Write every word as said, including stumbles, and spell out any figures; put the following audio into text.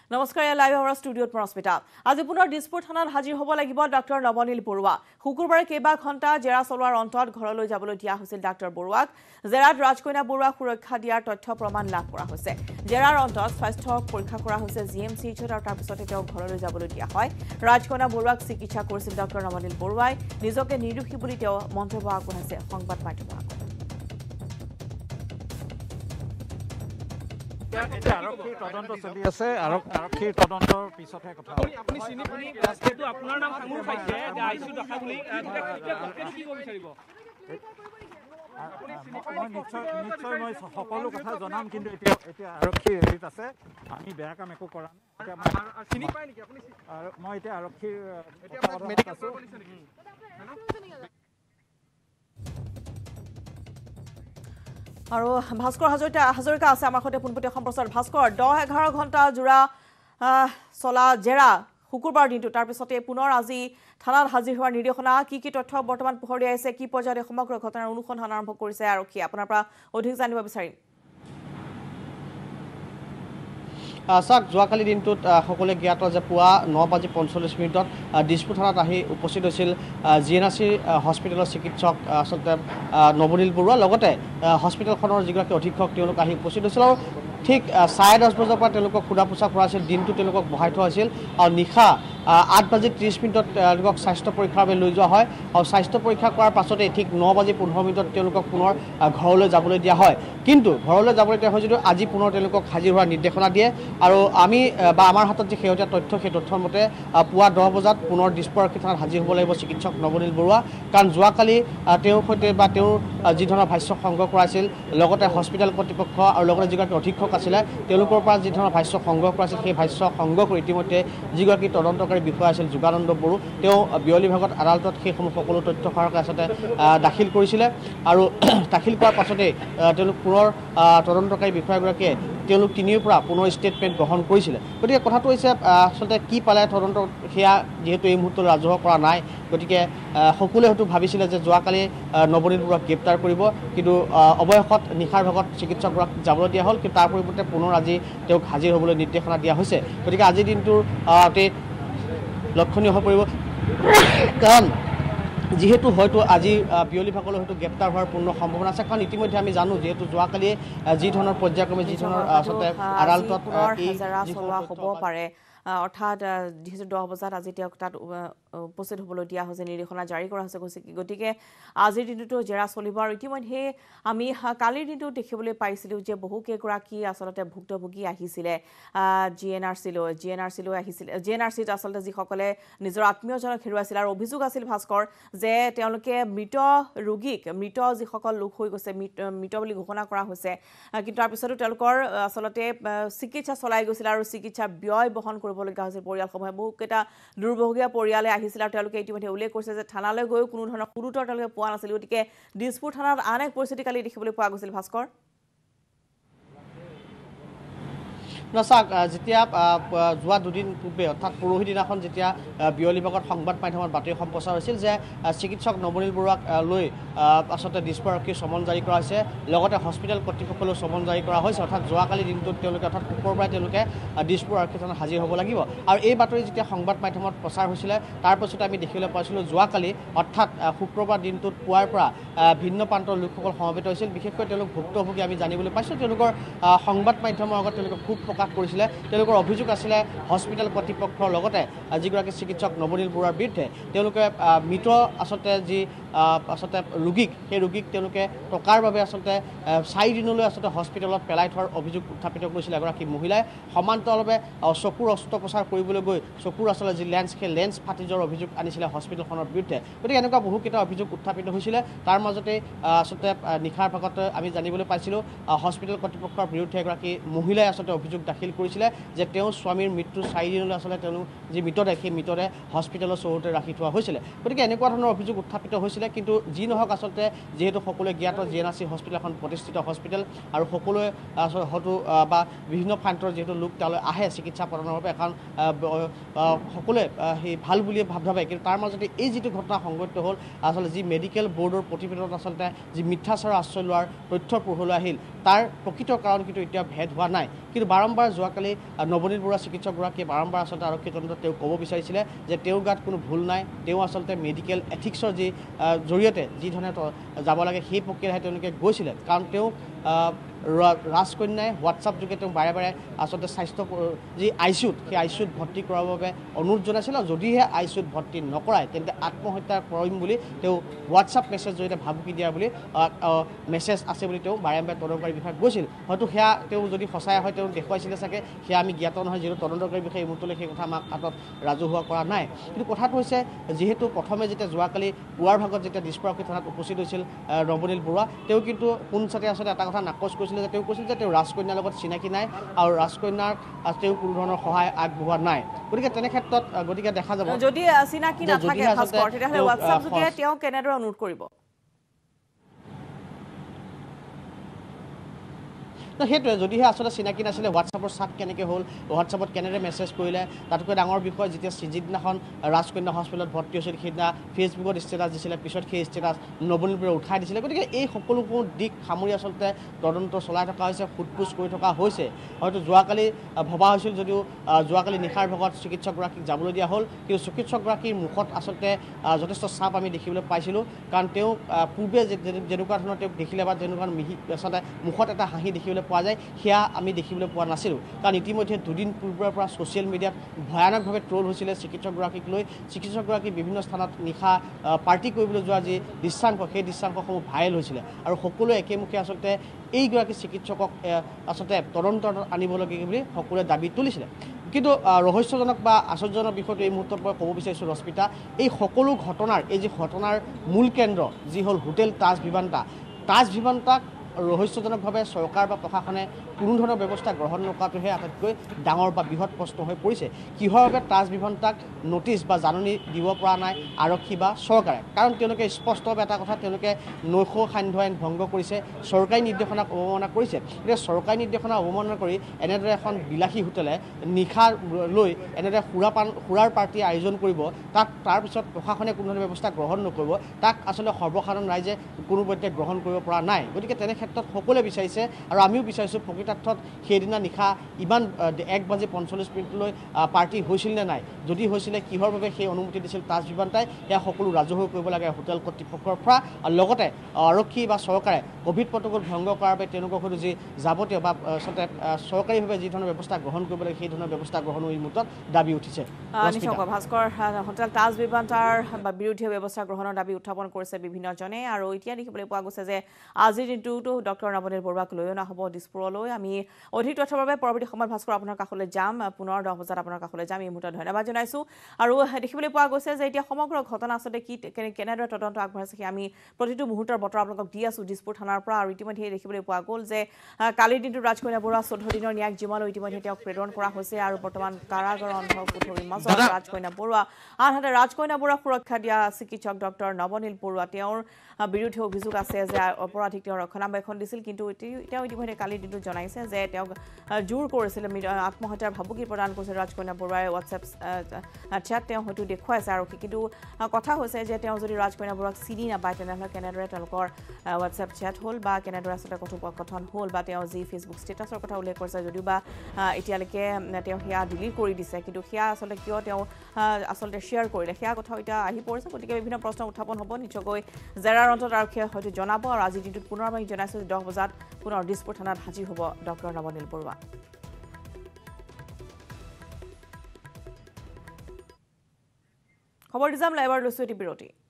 নমস্কাৰ লাইভ আমাৰ ষ্টুডিঅ'ত মৰস্মিতা আজি পুনৰ দিছপুৰ থানাত হাজিৰ হ'ব লাগিব ডক্টৰ নবনীল বৰুৱা শুকুৰবাৰে কেইবা ঘণ্টা জেৰা চলোৱাৰ অন্তত ঘৰলৈ যাবলৈ দিয়া হৈছিল ডক্টৰ বৰুৱাক জেৰাত ৰাজকন্যা বৰুৱাক সুৰক্ষা দিয়াৰ তথ্য প্ৰমাণ লাভ কৰা হৈছে জেৰাৰ অন্তত স্বাস্থ্য পৰীক্ষা কৰা হৈছে জিএমচিএইচত আৰু তাৰ পিছতে তেওঁ ঘৰলৈ যাবলৈ দিয়া হয় ৰাজকন্যা বৰুৱাক চিকিৎসা কৰিছিল ডক্টৰ নবনীল বৰুৱাই নিজকে নিৰ্দোষী বুলি তেওঁ মন্তব্য আগবঢ়াইছে সংবাদ মাধ্যমৰ আগত এটা আৰক্ষী তদন্ত চলি আছে আৰক্ষীৰ তদন্তৰ পিছতহে কথা আপুনি চিনি পানি ৰাষ্ট্ৰটো আপোনাৰ নাম সাঙুৰ পাইছে যে আইসিউ দেখা বুলি কি কৰিব বিচাৰিব মই নিশ্চয় নিশ্চয় মই সকলো কথা জনাম কিন্তু এতিয়া এতিয়া আৰক্ষী হেৰিত আছে আমি বেয়া কাম একো কৰা নাই চিনি পায় নেকি আপুনি মই এতিয়া আৰক্ষীৰ মেডিকেল কৰিব দিছে নেকি আৰু ভাস্কৰ হাজৰিকা হাজৰিকা আছে আমাৰ সৈতে পোনপটীয়া সম্প্ৰচাৰ ভাস্কৰ দহ এঘাৰ ঘণ্টা জোৰা চলা জেৰা শুকুৰবাৰ দিনটো তাৰ পিছতে পুনৰ আজি থানাত হাজিৰ হোৱাৰ নিৰ্দেশনা কি কি তথ্য বৰ্তমান পোহৰ আহিছে কি পৰ্যায়ত সমগ্ৰ ঘটনাৰ অনুসন্ধান আৰম্ভ কৰিছে আৰক্ষীয়ে আপোনাৰ পৰা অধিক জানিব বিচাৰিম চাওক যোৱাকালি দিনটোত সকলোৱে জ্ঞাত যে পুৱা ন বাজি পঞ্চল্লিছ মিনিটত দিছপুৰ থানাত আহি উপস্থিত হৈছিল জি এন আৰ চি হস্পিটেলৰ চিকিৎসক আচলতে নবনীল বৰুৱা লগতে হস্পিটেলখনৰ যিগৰাকী অধীক্ষক তেওঁলোক আহি উপস্থিত হৈছিল আৰু ঠিক চাৰে দহ বজাৰ পৰা তেওঁলোকক সোধা পোছা কৰা হৈছিল দিনটো তেওঁলোকক বহাই থোৱা হৈছিল আৰু নিশা আঠ বাজি ত্ৰিছ মিনিটত তেওঁলোকক স্বাস্থ্য পৰীক্ষাৰ বাবে লৈ যোৱা হয় আৰু স্বাস্থ্য পৰীক্ষা কৰাৰ পাছতে ঠিক ন বাজি পোন্ধৰ মিনিটত তেওঁলোকক পুনৰ ঘৰলৈ যাবলৈ দিয়া হয় কিন্তু ঘৰলৈ যাবলৈ দিয়া হয় যদিও আজি পুনৰ তেওঁলোকক হাজিৰ হোৱাৰ নিৰ্দেশনা দিয়ে আৰু আমি বা আমাৰ হাতত যি শেহতীয়া তথ্য সেই তথ্যৰ মতে পুৱা দহ বজাত পুনৰ দিছপুৰ আৰক্ষী থানাত হাজিৰ হ'ব লাগিব চিকিৎসক নবনীল বৰুৱা কাৰণ যোৱাকালি তেওঁৰ সৈতে বা তেওঁৰ যি ধৰণৰ ভাষ্য সংগ্ৰহ কৰাইছিল লগতে হস্পিটেল কৰ্তৃপক্ষ আৰু লগতে যিগৰাকী অধীক্ষক আছিলে তেওঁলোকৰ পৰা যি ধৰণৰ ভাষ্য সংগ্ৰহ কৰাইছিল সেই ভাষ্য সংগ্ৰহ কৰি ইতিমধ্যে যিগৰাকী তদন্তকাৰী বিষয়া আছিল যোগানন্দ বড়ো তেওঁ বিয়লি ভাগত আদালতত সেইসমূহ সকলো তথ্য সহকাৰে আচলতে দাখিল কৰিছিলে আৰু দাখিল কৰাৰ পাছতে তেওঁলোক পুনৰ তদন্তকাৰী বিষয়াগৰাকীয়ে তেওঁলোক তিনিৰ পৰা পুনৰ ষ্টেটমেণ্ট গ্ৰহণ কৰিছিলে গতিকে কথাটো হৈছে আচলতে কি পালে তদন্ত সেয়া যিহেতু এই মুহূৰ্তত ৰাজহুৱা কৰা নাই গতিকে সকলোৱে হয়তো ভাবিছিলে যে যোৱাকালি নবনীল বৰুৱাক গ্ৰেপ্তাৰ কৰিব কিন্তু অৱশেষত নিশাৰ ভাগত চিকিৎসকগৰাকীক যাবলৈ দিয়া হ'ল কিন্তু তাৰ পৰিৱৰ্তে পুনৰ আজি তেওঁক হাজিৰ হ'বলৈ নিৰ্দেশনা দিয়া হৈছে গতিকে আজিৰ দিনটোৰ অতি লক্ষণীয় হৈ পৰিব কাৰণ যিহেতু হয়তো আজি বিয়লি ভাগলৈ হয়তো গ্ৰেপ্তাৰ হোৱাৰ পূৰ্ণ সম্ভাৱনা আছে কাৰণ ইতিমধ্যে আমি জানো যিহেতু যোৱাকালি যি ধৰণৰ পৰ্যায়ক্ৰমে যি ধৰণৰ আচলতে আদালতত হ'ব পাৰে অৰ্থাৎ যিহেতু দহ বজাত আজি তেওঁক তাত উপস্থিত হ'বলৈ দিয়া হৈছে নিৰ্দেশনা জাৰি কৰা হৈছে গতিকে আজিৰ দিনটোতো জেৰা চলিব আৰু ইতিমধ্যে আমি কালিৰ দিনটো দেখিবলৈ পাইছিলোঁ যে বহুকেইগৰাকী আচলতে ভুক্তভোগী আহিছিলে জি এন আৰ চিলৈ জি এন আৰ চিলৈ আহিছিলে জি এন আৰ চিত আচলতে যিসকলে নিজৰ আত্মীয়জনক হেৰুৱাইছিল আৰু অভিযোগ আছিল ভাস্কৰ যে তেওঁলোকে মৃত ৰোগীক মৃত যিসকল লোক হৈ গৈছে মৃত বুলি ঘোষণা কৰা হৈছে কিন্তু তাৰপিছতো তেওঁলোকৰ আচলতে চিকিৎসা চলাই গৈছিল আৰু চিকিৎসা ব্যয় বহন কৰিবলগীয়া হৈছিল পৰিয়ালসমূহে বহুকেইটা দুৰ্ভগীয়া পৰিয়ালে আহিছিল আৰু তেওঁলোকে ইতিমধ্যে উল্লেখ কৰিছে যে থানালৈ গৈও কোনো ধৰণৰ সুৰুতৰ তেওঁলোকে পোৱা নাছিল গতিকে দিছপুৰ থানাত আন এক পৰিস্থিতি কালি দেখিবলৈ পোৱা গৈছিল ভাস্কৰ নচাক যেতিয়া যোৱা দুদিন পূৰ্বে অৰ্থাৎ পৰহি দিনাখন যেতিয়া বিয়লি ভাগত সংবাদ মাধ্যমত বাতৰি সম্প্ৰচাৰ হৈছিল যে চিকিৎসক নবনীল বৰুৱাক লৈ আচলতে দিছপুৰ আৰক্ষীৰ চমন জাৰি কৰা হৈছে লগতে হস্পিটেল কৰ্তৃপক্ষলৈও চমন জাৰি কৰা হৈছে অৰ্থাৎ যোৱাকালি দিনটোত তেওঁলোকে অৰ্থাৎ শুকুৰবাৰে তেওঁলোকে দিছপুৰ আৰক্ষী থানাত হাজিৰ হ'ব লাগিব আৰু এই বাতৰি যেতিয়া সংবাদ মাধ্যমত প্ৰচাৰ হৈছিলে তাৰ পাছতে আমি দেখিবলৈ পাইছিলোঁ যোৱাকালি অৰ্থাৎ শুক্ৰবাৰ দিনটোত পুৱাৰ পৰা ভিন্ন প্ৰান্তৰ লোকসকল সমবেত হৈছিল বিশেষকৈ তেওঁলোক ভুক্তভোগী আমি জানিবলৈ পাইছোঁ তেওঁলোকৰ সংবাদ মাধ্যমৰ আগত তেওঁলোকে খুব প্ৰকাশ কৰিছিলে তেওঁলোকৰ অভিযোগ আছিলে হস্পিটেল কৰ্তৃপক্ষৰ লগতে যিগৰাকী চিকিৎসক নবনীল বৰুৱাৰ বিৰুদ্ধে তেওঁলোকে মৃত আচলতে যি আচলতে ৰোগীক সেই ৰোগীক তেওঁলোকে টকাৰ বাবে আচলতে চাৰিদিনলৈ আচলতে হস্পিটেলত পেলাই থোৱাৰ অভিযোগ উত্থাপিত কৰিছিলে এগৰাকী মহিলাই সমান্তৰালভাৱে চকুৰ অস্ত্ৰোপচাৰ কৰিবলৈ গৈ চকুৰ আচলতে যি লেন্স সেই লেন্স ফাটি যোৱাৰ অভিযোগ আনিছিলে হস্পিটেলখনৰ বিৰুদ্ধে গতিকে এনেকুৱা বহুকেইটা অভিযোগ উত্থাপিত হৈছিলে তাৰ মাজতে আচলতে নিশাৰ ভাগত আমি জানিবলৈ পাইছিলোঁ হস্পিটেল কৰ্তৃপক্ষৰ বিৰুদ্ধে এগৰাকী মহিলাই আচলতে অভিযোগ দাখিল কৰিছিলে যে তেওঁৰ স্বামীৰ মৃত্যুৰ চাৰিদিনলৈ আচলতে তেওঁলোক যি মৃতদেহ সেই মৃতদেহ হস্পিটেলৰ চৌহদতে ৰাখি থোৱা হৈছিলে গতিকে এনেকুৱা ধৰণৰ অভিযোগ উত্থাপিত হৈছিলে কিন্তু যি নহওক আচলতে যিহেতু সকলোৱে জ্ঞাত G N R C hospital এখন প্ৰতিষ্ঠিত হস্পিটেল আৰু সকলোৱে হয়তো বা বিভিন্ন প্ৰান্তৰ যিহেতু লোক তালৈ আহে চিকিৎসা প্ৰদানৰ বাবে এখন সকলোৱে সেই ভাল বুলিয়ে ভাৱ ভাবে কিন্তু তাৰ মাজতে এই যিটো ঘটনা সংঘটিত হ'ল আচলতে যি মেডিকেল বোৰ্ডৰ প্ৰতিবেদনত আচলতে যি মিথ্যাচাৰৰ আশ্ৰয় লোৱাৰ তথ্য পোহৰলৈ আহিল তাৰ প্ৰকৃত কাৰণ কিন্তু এতিয়া ভেদ হোৱা নাই কিন্তু বাৰম্বাৰ বাৰম্বাৰ যোৱাকালি নৱনীল বৰুৱা চিকিৎসকগৰাকীয়ে বাৰম্বাৰ আচলতে আৰক্ষী তদন্তত তেওঁ ক'ব বিচাৰিছিলে যে তেওঁৰ গাত কোনো ভুল নাই, তেওঁ আচলতে মেডিকেল এথিক্সৰ যি জৰিয়তে যি ধৰণে যাব লাগে সেই প্ৰক্ৰিয়াৰে তেওঁলোকে গৈছিলে। কাৰণ তেওঁ ৰাজকন্যাই হোৱাটছআপ যোগে তেওঁ বাৰে বাৰে আচলতে স্বাস্থ্য যি আই চি ইউত সেই আই চি ইউত ভৰ্তি কৰাবৰ বাবে অনুৰোধ জনাইছিল। আৰু যদিহে আই চি ইউত ভৰ্তি নকৰায় তেন্তে আত্মহত্যা কৰিম বুলি তেওঁ হোৱাটছআপ মেছেজ জৰিয়তে ভাবুকি দিয়া বুলি মেছেজ আছে বুলি তেওঁ বাৰে বাৰে তদন্তকাৰী বিষয়াক গৈছিল। হয়তো সেয়া তেওঁ যদি সঁচাই হয় তেওঁ দেখুৱাইছিলে চাগে, সেয়া আমি জ্ঞাত নহয়, যিহেতু তদন্তকাৰী বিষয়ে এই মুহূৰ্তলৈ সেই কথা আমাক হাতত ৰাজহুৱা কৰা নাই। কিন্তু কথাটো হৈছে যিহেতু প্ৰথমে যেতিয়া যোৱাকালি পুৱাৰ ভাগত যেতিয়া দিছপুৰক্ষী থানাত উপস্থিত হৈছিল নৱনীল বৰুৱা, তেওঁ কিন্তু পোনচাতে আচলতে এটা কথা নাকচ কৰিছিলে যে তেওঁ কৈছিল যে তেওঁ ৰাজকন্যাৰ লগত চিনাকি নাই আৰু ৰাজকন্যাৰ তেওঁ কোনো ধৰণৰ সহায় আগবঢ়োৱা নাই। গতিকে তেনে ক্ষেত্ৰত গতিকে দেখা যাব যদি চিনাকি নাথাকে ভাস্কৰ, তেতিয়াহ'লে হোৱাটছআপ যোগে তেওঁ কেনেদৰে অনুৰোধ কৰিব? সেইটোৱে যদিহে আচলতে চিনাকি নাছিলে হোৱাটছআপৰ চাক কেনেকৈ হ'ল, হোৱাটছআপত কেনেদৰে মেছেজ কৰিলে, তাতকৈ ডাঙৰ বিষয় যেতিয়া যিদিনাখন ৰাজকন্যা হস্পিটেলত ভৰ্তি হৈছিল সেইদিনা ফেচবুকত ষ্টেটাছ দিছিলে, পিছত সেই ষ্টেটাছ নৱনীল বৰুৱাই উঠাই দিছিলে। গতিকে এই সকলোবোৰ দিশ সামৰি আচলতে তদন্ত চলাই থকা হৈছে, সোধপোছ কৰি থকা হৈছে। হয়তো যোৱাকালি ভবা হৈছিল যদিও যোৱাকালি নিশাৰ ভাগত চিকিৎসকগৰাকীক যাবলৈ দিয়া হ'ল, কিন্তু চিকিৎসকগৰাকীৰ মুখত আচলতে যথেষ্ট চাপ আমি দেখিবলৈ পাইছিলোঁ। কাৰণ তেওঁ পূৰ্বে যেনেকুৱা ধৰণৰ তেওঁক দেখিলে বা যেনেকুৱা মিহি আচলতে মুখত এটা হাঁহি দেখিবলৈ পোৱা যায় সেয়া আমি দেখিবলৈ পোৱা নাছিলোঁ। কাৰণ ইতিমধ্যে দুদিন পূৰ্বৰ পৰা ছ'চিয়েল মিডিয়াত ভয়ানকভাৱে ট্ৰল হৈছিলে চিকিৎসকগৰাকীক লৈ। চিকিৎসকগৰাকী বিভিন্ন স্থানত নিশা পাৰ্টি কৰিবলৈ যোৱা যি দৃশ্যাংশ সেই দৃশ্যাংশসমূহ ভাইৰেল হৈছিলে আৰু সকলোৱে একেমুখে আচলতে এইগৰাকী চিকিৎসকক আচলতে তদন্তত আনিবলগীয়া বুলি সকলোৱে দাবী তুলিছিলে। কিন্তু ৰহস্যজনক বা আশ্চৰ্যজনক বিষয়টো এই মুহূৰ্তত মই ক'ব বিচাৰিছোঁ ৰশ্মিতা, এই সকলো ঘটনাৰ এই যি ঘটনাৰ মূল কেন্দ্ৰ যি হ'ল হোটেল তাজ ভিভান্তা, তাজ ভিভান্তাক ৰহস্যজনকভাৱে চৰকাৰ বা প্ৰশাসনে কোনো ধৰণৰ ব্যৱস্থা গ্ৰহণ নকৰাটোহে আটাইতকৈ ডাঙৰ বা বৃহৎ প্ৰশ্ন হৈ পৰিছে। কিহৰ বাবে তাজ ভিভান্তাক নটিচ বা জাননী দিব পৰা নাই আৰক্ষী বা চৰকাৰে? কাৰণ তেওঁলোকে স্পষ্টভাৱে এটা কথা, তেওঁলোকে নৈশ সান্ধ্য আইন ভংগ কৰিছে, চৰকাৰী নিৰ্দেশনাক অৱমাননা কৰিছে। এতিয়া চৰকাৰী নিৰ্দেশনা অৱমাননা কৰি এনেদৰে এখন বিলাসী হোটেলে নিশা লৈ এনেদৰে সুৰা পান সুৰাৰ পাৰ্টি আয়োজন কৰিব, তাক তাৰপিছত প্ৰশাসনে কোনো ধৰণৰ ব্যৱস্থা গ্ৰহণ নকৰিব, তাক আচলতে সৰ্বসাধাৰণ ৰাইজে কোনোপধ্যে গ্ৰহণ কৰিব পৰা নাই। গতিকে তেনে ক্ষেত্ৰত সকলোৱে বিচাৰিছে আৰু আমিও বিচাৰিছোঁ প্ৰকৃতাৰ্থত সেইদিনা নিশা ইমান এক বাজি পঞ্চল্লিছ মিনিটলৈ পাৰ্টি হৈছিল নে নাই, যদি হৈছিলে কিহৰ বাবে সেই অনুমতি দিছিল তাজ ভিভান্তাই, সেয়া সকলো ৰাজহুৱা কৰিব লাগে হোটেল কৰ্তৃপক্ষৰ পৰা। আৰু লগতে আৰক্ষী বা চৰকাৰে ক'ভিড প্ৰট'কল ভংগ কৰাৰ বাবে তেওঁলোকৰ সৈতে যি যাৱতীয় বা আচলতে চৰকাৰীভাৱে যি ধৰণৰ ব্যৱস্থা গ্ৰহণ কৰিব লাগে সেই ধৰণৰ ব্যৱস্থা গ্ৰহণৰ এই মুহূৰ্তত দাবী উঠিছে। ভাস্কৰ, হোটেল তাজ ভিভান্তাৰ বিৰুদ্ধে ব্যৱস্থা গ্ৰহণৰ দাবী উত্থাপন কৰিছে বিভিন্নজনে। আৰু এতিয়া দেখিবলৈ পোৱা গৈছে যে আজিৰ দিনটোতো ডক্টৰ নৱনীল বৰুৱাক লৈ অনা হ'ব দিছপুৰলৈ। আমি অধিক তথ্যৰ বাবে পৰৱৰ্তী সময়ত ভাস্কৰ আপোনাৰ কাষলৈ যাম, পুনৰ দহ বজাত আপোনাৰ কাষলৈ যাম। এই মুহূৰ্তত ধন্যবাদ জনাইছোঁ। আৰু দেখিবলৈ পোৱা গৈছে যে এতিয়া সমগ্ৰ ঘটনা আচলতে কি কেনেদৰে তদন্ত আগবঢ়াইছে সেই আমি প্ৰতিটো মুহূৰ্তৰ বতৰ আপোনালোকক দি আছোঁ দিছপুৰ থানাৰ পৰা। আৰু ইতিমধ্যে দেখিবলৈ পোৱা গ'ল যে কালিৰ দিনটোত ৰাজকন্যা বৰুৱা চৈধ্য দিনৰ ন্যায়িক জিম্মালৈ ইতিমধ্যে তেওঁক প্ৰেৰণ কৰা হৈছে আৰু বৰ্তমান কাৰাগাৰৰ অন্ধ কোঠৰীৰ মাজত ৰাজকন্যা বৰুৱা। আনহাতে ৰাজকন্যা বৰুৱাক সুৰক্ষা দিয়া চিকিৎসক ডক্টৰ নৱনীল বৰুৱা, তেওঁৰ বিৰুদ্ধে অভিযোগ আছে যে অপৰাধীক তেওঁ ৰক্ষণাবেক্ষণ দিছিল। কিন্তু তেওঁ ইতিমধ্যে কালিৰ দিনটোত জনাইছে যে তেওঁক জোৰ কৰিছিল, আত্মহত্যাৰ ভাবুকি প্ৰদান কৰিছিল ৰাজকন্যা বৰুৱাই। হোৱাটছএপ চেট তেওঁ হয়তো দেখুৱাইছে আৰক্ষী। কিন্তু কথা হৈছে যে তেওঁ যদি ৰাজকন্যা বৰুৱাক চিনি নাপায় তেনেহ'লে কেনেদৰে তেওঁলোকৰ হোৱাটছএপ চেট হ'ল বা কেনেদৰে আচলতে কথোপকথন হ'ল বা তেওঁ যি ফেচবুক ষ্টেটাছৰ কথা উল্লেখ কৰিছে যদিও বা এতিয়ালৈকে তেওঁ সেয়া ডিলিট কৰি দিছে, কিন্তু সেয়া আচলতে কিয় তেওঁ আচলতে শ্বেয়াৰ কৰিলে সেয়া কথাও এতিয়া আহি পৰিছে। গতিকে বিভিন্ন প্ৰশ্ন উত্থাপন হ'ব, নিশ্চয়কৈ জেৰাৰ অন্তত আৰক্ষীয়ে হয়তো জনাব। আৰু আজিৰ দিনটোত পুনৰ আমি জনাইছোঁ যে দহ বজাত পুনৰ দিছপুৰ থানাত হাজিৰ হ'ব ডক্টৰ নৱনীল বৰুৱা। খবৰ দি যাম, লাইভৰ লৈছোঁ এটি বিৰতি।